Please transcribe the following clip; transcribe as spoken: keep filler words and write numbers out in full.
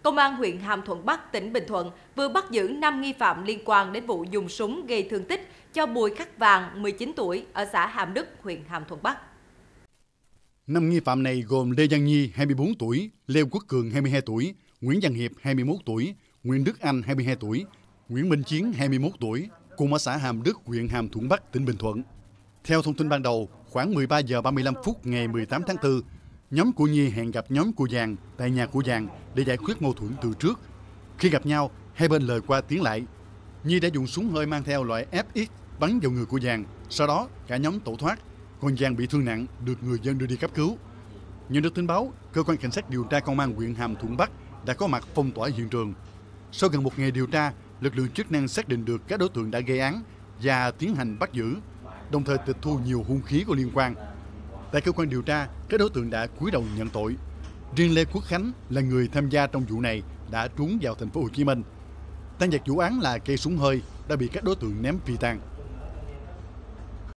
Công an huyện Hàm Thuận Bắc, tỉnh Bình Thuận vừa bắt giữ năm nghi phạm liên quan đến vụ dùng súng gây thương tích cho Bùi Khắc Vàng, mười chín tuổi, ở xã Hàm Đức, huyện Hàm Thuận Bắc. Năm nghi phạm này gồm Lê Văn Nhi, hai mươi bốn tuổi, Lê Quốc Cường, hai mươi hai tuổi, Nguyễn Văn Hiệp, hai mươi mốt tuổi, Nguyễn Đức Anh, hai mươi hai tuổi, Nguyễn Minh Chiến, hai mươi mốt tuổi, cùng ở xã Hàm Đức, huyện Hàm Thuận Bắc, tỉnh Bình Thuận. Theo thông tin ban đầu, khoảng mười ba giờ ba mươi lăm phút ngày mười tám tháng tư, nhóm của Nhi hẹn gặp nhóm của Vàng tại nhà của Vàng để giải quyết mâu thuẫn từ trước. Khi gặp nhau, hai bên lời qua tiếng lại. Nhi đã dùng súng hơi mang theo loại ép ích bắn vào người của Vàng, sau đó cả nhóm tẩu thoát, còn Vàng bị thương nặng được người dân đưa đi cấp cứu. Nhận được tin báo, cơ quan cảnh sát điều tra công an huyện Hàm Thuận Bắc đã có mặt phong tỏa hiện trường. Sau gần một ngày điều tra, lực lượng chức năng xác định được các đối tượng đã gây án và tiến hành bắt giữ, đồng thời tịch thu nhiều hung khí có liên quan. Tại cơ quan điều tra, các đối tượng đã cúi đầu nhận tội. Riêng Lê Quốc Khánh là người tham gia trong vụ này đã trốn vào thành phố Hồ Chí Minh. Tang vật vụ án là cây súng hơi đã bị các đối tượng ném phi tang.